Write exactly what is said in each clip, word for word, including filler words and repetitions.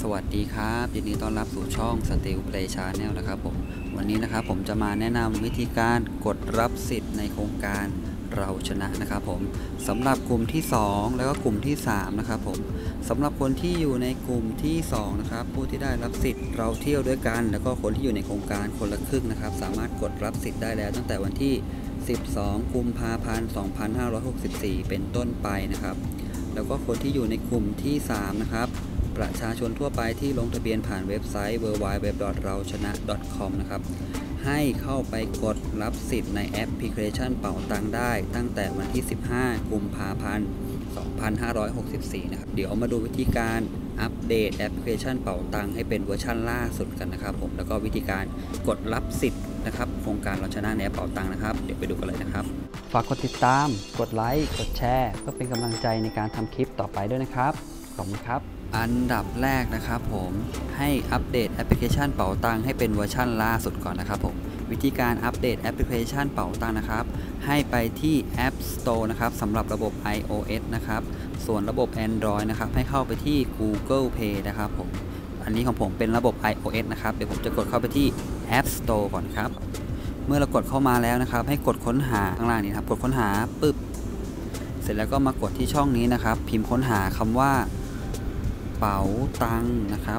วัสดีครับยินดีต้อนรับสู่ช่อง Steel Play Channel นะครับผมวันนี้นะครับผมจะมาแนะนำวิธีการกดรับสิทธิ์ในโครงการเราชนะนะครับผมสำหรับกลุ่มที่สองแล้วก็กลุ่มที่สามนะครับผมสำหรับคนที่อยู่ในกลุ่มที่สองนะครับผู้ที่ได้รับสิทธิ์เราเที่ยวด้วยกันแล้วก็คนที่อยู่ในโครงการคนละครึ่งนะครับสามารถกดรับสิทธิ์ได้แล้วตั้งแต่วันที่สิบสองกุมภาพันธ์สองพันห้าร้อยหกสิบสี่เป็นต้นไปนะครับแล้วก็คนที่อยู่ในกลุ่มที่สามนะครับประชาชนทั่วไปที่ลงทะเบียนผ่านเว็บไซต์ ดับเบิลยู ดับเบิลยู ดับเบิลยู ดอท เราชนะ ดอท คอม นะครับให้เข้าไปกดรับสิทธิ์ในแอปพลิเคชันเป๋าตังได้ตั้งแต่วันที่สิบห้ากุมภาพันธ์สองพันห้าร้อยหกสิบสี่นะครับเดี๋ยวมาดูวิธีการอัปเดตแอปพลิเคชันเป๋าตังให้เป็นเวอร์ชันล่าสุดกันนะครับผมแล้วก็วิธีการกดรับสิทธิ์นะครับโครงการเราชนะในแอปเป๋าตังนะครับเดี๋ยวไปดูกันเลยนะครับฝากกดติดตามกดไลค์กดแชร์เพื่อเป็นกำลังใจในการทำคลิปต่อไปด้วยนะครับขอบคุณครับอันดับแรกนะครับผมให้อัปเดตแอปพลิเคชันเป๋าตังให้เป็นเวอร์ชันล่าสุดก่อนนะครับผมวิธีการอัปเดตแอปพลิเคชันเป๋าตังนะครับให้ไปที่ App Store นะครับสำหรับระบบ iOS นะครับส่วนระบบ Android นะครับให้เข้าไปที่ Google Play นะครับผมอันนี้ของผมเป็นระบบ iOS นะครับเดี๋ยวผมจะกดเข้าไปที่ App Store ก่อนครับเมื่อเรากดเข้ามาแล้วนะครับให้กดค้นหาข้างล่างนี้ครับกดค้นหาปึ๊บเสร็จแล้วก็มากดที่ช่องนี้นะครับพิมพ์ค้นหาคำว่าเป๋าตังนะครับ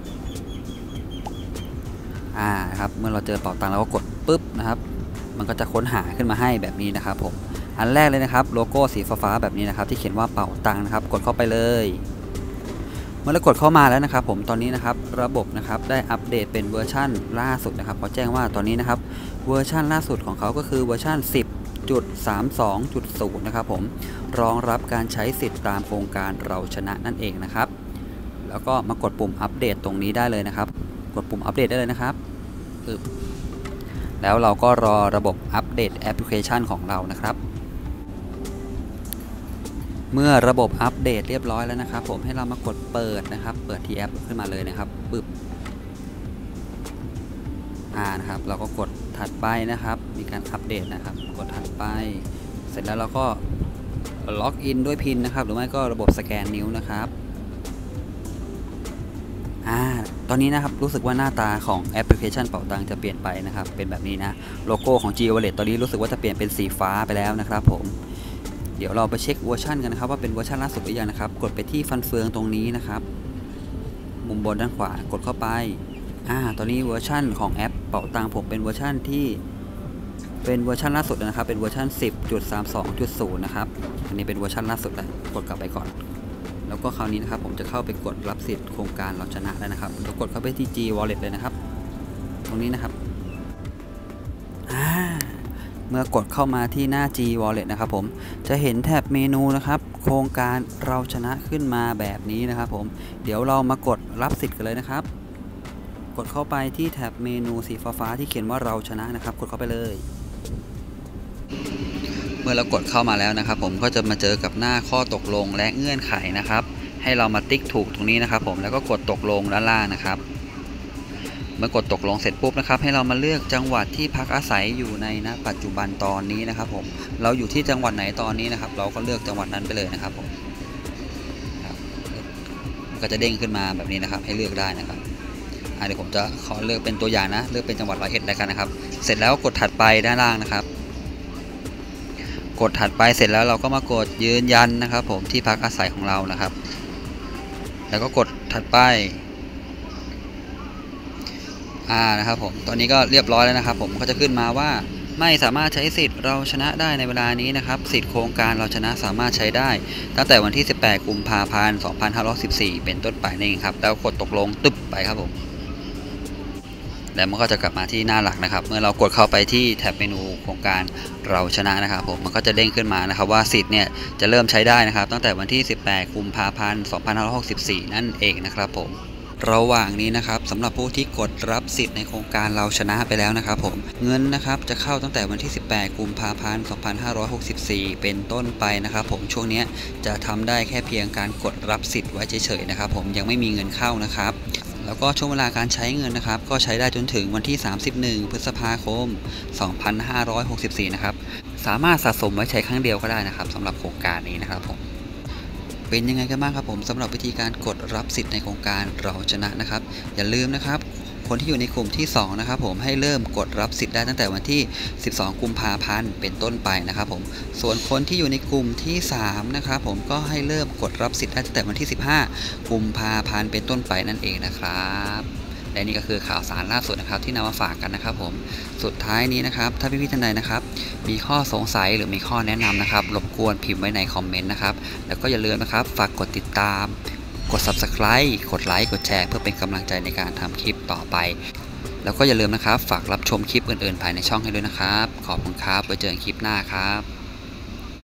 อ่าครับเมื่อเราเจอเป๋าตังเราก็กดปุ๊บนะครับมันก็จะค้นหาขึ้นมาให้แบบนี้นะครับผมอันแรกเลยนะครับโลโก้สีฟ้าๆแบบนี้นะครับที่เขียนว่าเป๋าตังนะครับกดเข้าไปเลยเมื่อเรากดเข้ามาแล้วนะครับผมตอนนี้นะครับระบบนะครับได้อัปเดตเป็นเวอร์ชันล่าสุดนะครับเขาแจ้งว่าตอนนี้นะครับเวอร์ชันล่าสุดของเขาก็คือเวอร์ชัน สิบจุดสามสองจุดศูนย์ นะครับผมรองรับการใช้สิทธิ์ตามโครงการเราชนะนั่นเองนะครับแล้วก็มากดปุ่มอัปเดตตรงนี้ได้เลยนะครับกดปุ่มอัปเดตได้เลยนะครับปึ๊บแล้วเราก็รอระบบอัปเดตแอปพลิเคชันของเรานะครับเมื่อระบบอัปเดตเรียบร้อยแล้วนะครับผมให้เรามากดเปิดนะครับเปิดที่แอปขึ้นมาเลยนะครับปึ๊บอ่านะครับเราก็กดถัดไปนะครับมีการอัปเดตนะครับกดถัดไปเสร็จแล้วเราก็ล็อกอินด้วยพินนะครับหรือไม่ก็ระบบสแกนนิ้วนะครับอ่าตอนนี้นะครับรู้สึกว่าหน้าตาของแอปพลิเคชันเป๋าตังจะเปลี่ยนไปนะครับเป็นแบบนี้นะโลโก้ของ G Wallet ตอนนี้รู้สึกว่าจะเปลี่ยนเป็นสีฟ้าไปแล้วนะครับผมเดี๋ยวเราไปเช็คเวอร์ชันกันนะครับว่าเป็นเวอร์ชันล่าสุดหรือยังนะครับกดไปที่ฟันเฟืองตรงนี้นะครับมุมบนด้านขวากดเข้าไปอ่าตอนนี้เวอร์ชันของแอปเป๋าตังผมเป็นเวอร์ชันที่เป็นเวอร์ชันล่าสุดนะครับเป็นเวอร์ชัน สิบจุดสามสองจุดศูนย์ นะครับอันนี้เป็นเวอร์ชันล่าสุดเลยกดกลับไปก่อนแล้วก็คราวนี้นะครับผมจะเข้าไปกดรับสิทธิ์โครงการเราชนะแล้วนะครับเรากดเข้าไปที่ G Wallet เลยนะครับตรงนี้นะครับเมื่อกดเข้ามาที่หน้า G Wallet นะครับผมจะเห็นแถบเมนูนะครับโครงการเราชนะขึ้นมาแบบนี้นะครับผมเดี๋ยวเรามากดรับสิทธิ์กันเลยนะครับกดเข้าไปที่แถบเมนูสีฟ้าๆที่เขียนว่าเราชนะนะครับกดเข้าไปเลยเมื่อเรากดเข้ามาแล้วนะครับผมก็จะมาเจอกับหน้าข้อตกลงและเงื่อนไขนะครับให้เรามาติ๊กถูกตรงนี้นะครับผมแล้วก็กดตกลงด้านล่างนะครับเมื่อกดตกลงเสร็จปุ๊บนะครับให้เรามาเลือกจังหวัดที่พักอาศัยอยู่ในณปัจจุบันตอนนี้นะครับผมเราอยู่ที่จังหวัดไหนตอนนี้นะครับเราก็เลือกจังหวัดนั้นไปเลยนะครับผมก็จะเด้งขึ้นมาแบบนี้นะครับให้เลือกได้นะครับเดี๋ยวผมจะขอเลือกเป็นตัวอย่างนะเลือกเป็นจังหวัดร้อยเอ็ดแล้วกันนะครับเสร็จแล้วกดถัดไปด้านล่างนะครับกดถัดไปเสร็จแล้วเราก็มากดยืนยันนะครับผมที่พักอาศัยของเรานะครับแล้วก็กดถัดไปอ่านะครับผมตอนนี้ก็เรียบร้อยแล้วนะครับผมก็จะขึ้นมาว่าไม่สามารถใช้สิทธิ์เราชนะได้ในเวลานี้นะครับสิทธิ์โครงการเราชนะสามารถใช้ได้ตั้งแต่วันที่สิบแปดกุมภาพันธ์สองพันห้าร้อยสิบสี่เป็นต้นไปนี่ครับแล้วกดตกลงตึ๊บไปครับผมแล้วมันก็จะกลับมาที่หน้าหลักนะครับเมื่อเรากดเข้าไปที่แท็บเมนูโครงการเราชนะนะครับผมมันก็จะเด้งขึ้นมานะครับว่าสิทธิ์เนี่ยจะเริ่มใช้ได้นะครับตั้งแต่วันที่สิบแปดกุมภาพันธ์สองพันห้าร้อยหกสิบสี่นั่นเองนะครับผมระหว่างนี้นะครับสำหรับผู้ที่กดรับสิทธิ์ในโครงการเราชนะไปแล้วนะครับผมเงินนะครับจะเข้าตั้งแต่วันที่สิบแปดกุมภาพันธ์สองพันห้าร้อยหกสิบสี่เป็นต้นไปนะครับผมช่วงนี้จะทำได้แค่เพียงการกดรับสิทธิ์ไว้เฉยๆนะครับผมยังไม่มีเงินเข้านะครับแล้วก็ช่วงเวลาการใช้เงินนะครับก็ใช้ได้จนถึงวันที่สามสิบเอ็ดพฤษภาคมสองพันห้าร้อยหกสิบสี่นะครับสามารถสะสมไว้ใช้ครั้งเดียวก็ได้นะครับสำหรับโครงการนี้นะครับผมเป็นยังไงกันบ้างครับผมสำหรับวิธีการกดรับสิทธิ์ในโครงการเราชนะนะครับอย่าลืมนะครับคนที่อยู่ในกลุ่มที่สองนะครับผมให้เริ่มกดรับสิทธิ์ได้ตั้งแต่วันที่สิบสองกุมภาพันธ์เป็นต้นไปนะครับผมส่วนคนที่อยู่ในกลุ่มที่สามนะครับผมก็ให้เริ่มกดรับสิทธิ์ได้ตั้งแต่วันที่สิบห้ากุมภาพันธ์เป็นต้นไปนั่นเองนะครับและนี่ก็คือข่าวสารล่าสุดนะครับที่นำมาฝากกันนะครับผมสุดท้ายนี้นะครับถ้าพี่ๆท่านใดนะครับมีข้อสงสัยหรือมีข้อแนะนำนะครับรบกวนพิมพ์ไว้ในคอมเมนต์นะครับแล้วก็อย่าลืมนะครับฝากกดติดตามกด ซับสไครบ์ กดไลค์กดแชร์เพื่อเป็นกำลังใจในการทำคลิปต่อไปแล้วก็อย่าลืมนะครับฝากรับชมคลิปอื่นๆภายในช่องให้ด้วยนะครับขอบคุณครับไว้เจอกันคลิปหน้าครับ